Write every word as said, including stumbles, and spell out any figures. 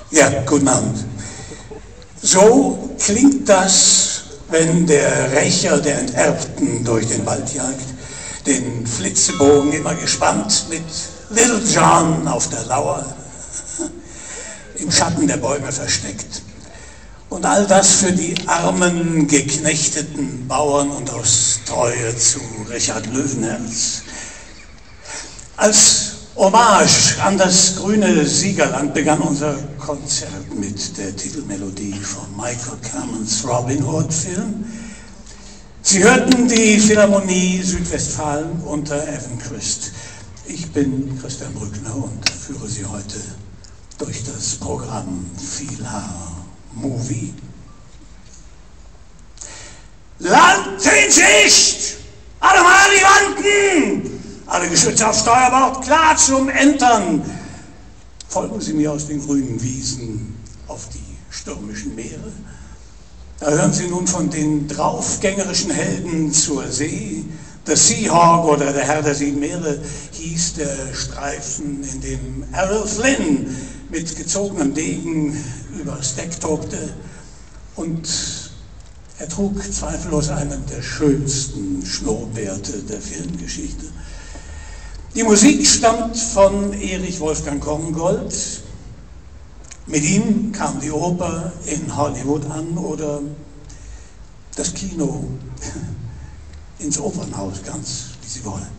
Ja, guten Abend. So klingt das, wenn der Rächer der Enterbten durch den Wald jagt, den Flitzebogen immer gespannt mit Little John auf der Lauer, im Schatten der Bäume versteckt. Und all das für die armen, geknechteten Bauern und aus Treue zu Richard Löwenherz. Als Hommage an das grüne Siegerland begann unser Konzert mit der Titelmelodie von Michael Camerons Robin Hood Film. Sie hörten die Philharmonie Südwestfalen unter Evan Christ. Ich bin Christian Brückner und führe Sie heute durch das Programm Philhar-Movie. Land in Sicht! Alle mal an die Wanden! Alle Geschütze auf Steuerbord, klar zum Entern! Folgen Sie mir aus den grünen Wiesen auf die stürmischen Meere. Da hören Sie nun von den draufgängerischen Helden zur See. Der Seahawk oder der Herr der sieben Meere hieß der Streifen, in dem Errol Flynn mit gezogenem Degen übers Deck tobte. Und er trug zweifellos einen der schönsten Schnurrbärte der Filmgeschichte. Die Musik stammt von Erich Wolfgang Korngold. Mit ihm kam die Oper in Hollywood an oder das Kino ins Opernhaus, ganz wie Sie wollen.